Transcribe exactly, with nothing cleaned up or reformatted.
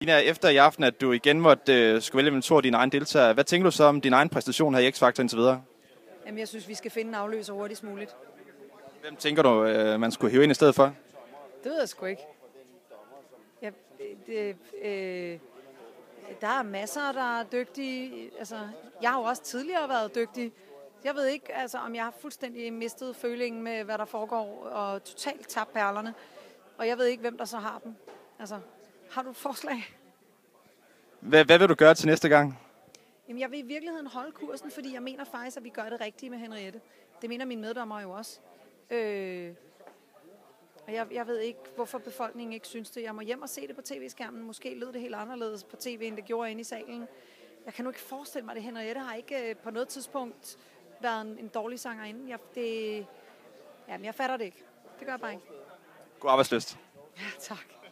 Ina, efter i aften, at du igen måtte uh, skulle vælge mellem to af dine egne deltagere, hvad tænker du så om din egen præstation her i X-Factor indtil videre? Jamen, jeg synes, vi skal finde en afløser hurtigst muligt. Hvem tænker du, uh, man skulle hive ind i stedet for? Det ved jeg sgu ikke. Ja, det, øh, der er masser, der er dygtige. Altså, jeg har jo også tidligere været dygtig. Jeg ved ikke, altså, om jeg har fuldstændig mistet følingen med, hvad der foregår, og totalt tabt perlerne. Og jeg ved ikke, hvem der så har dem. Altså, har du et forslag? Hvad, hvad vil du gøre til næste gang? Jamen, jeg vil i virkeligheden holde kursen, fordi jeg mener faktisk, at vi gør det rigtige med Henriette. Det mener mine meddommere jo også. Øh, og jeg, jeg ved ikke, hvorfor befolkningen ikke synes det. Jeg må hjem og se det på tv-skærmen. Måske lød det helt anderledes på tv, end det gjorde inde i salen. Jeg kan nu ikke forestille mig, at Henriette har ikke øh, på noget tidspunkt været en, en dårlig sangerinde. Jeg, det, jamen, jeg fatter det ikke. Det gør jeg bare ikke. God arbejdslyst. Ja, tak.